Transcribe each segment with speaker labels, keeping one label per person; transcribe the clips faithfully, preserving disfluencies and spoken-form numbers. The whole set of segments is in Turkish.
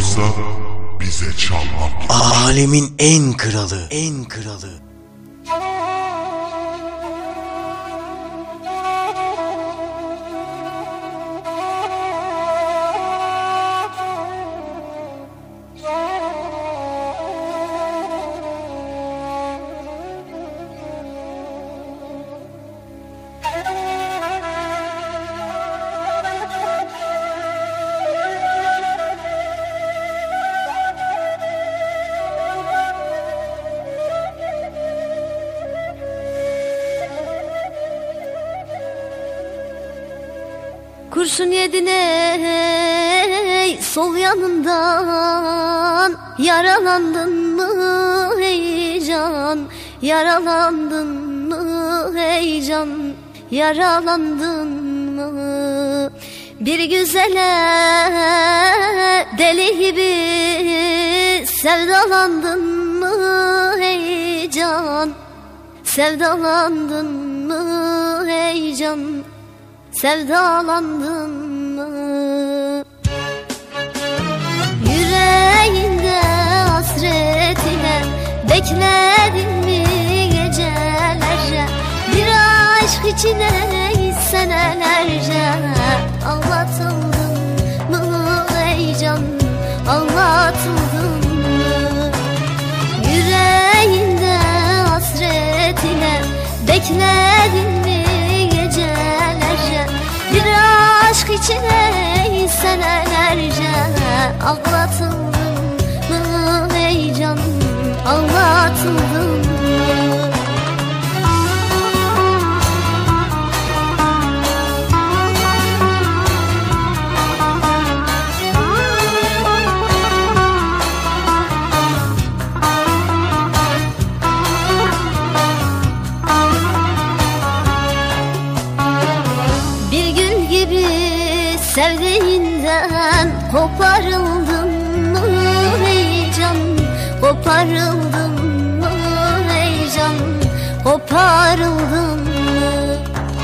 Speaker 1: varsa bize çalmak.
Speaker 2: Alemin en kralı, en kralı.
Speaker 3: Kurşun yedin ey sol yanından, yaralandın mı hey can, yaralandın mı hey can, yaralandın mı? Bir güzele deli gibi sevdalandın mı hey can, sevdalandın mı hey can, sevdalandın mı? Yüreğinde hasretine bekledin mi gecelerce? Bir aşk içine senelerce ağlatıldın mı ey can, ağlatıldın mı? Yüreğinde hasretine bekledin mi gecelerce? Bir aşk içine senelerce ağlatıldın mı ey can, ağlatıldın mı? Sevdiğinden koparıldın mı ey can, koparıldın mı ey can, koparıldın mı?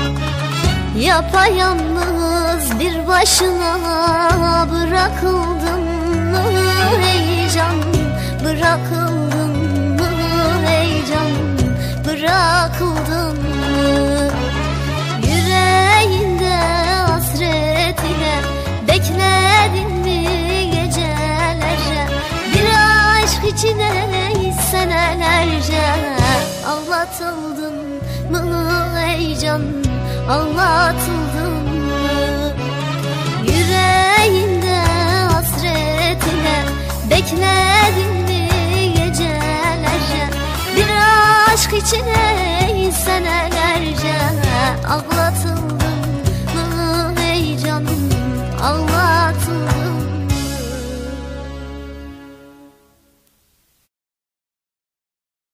Speaker 3: Yapayalnız bir başına bırakıldın mı ey can, bırakıldın mı ey can, bırakıldın mı? Yüreğinde hasretine bekledin mi gecelerce? Bir aşk içine senelerce ağlatıldın mı ey can, ağlatıldın mı? Yüreğinde hasretine bekledin mi gecelerce? Bir aşk içine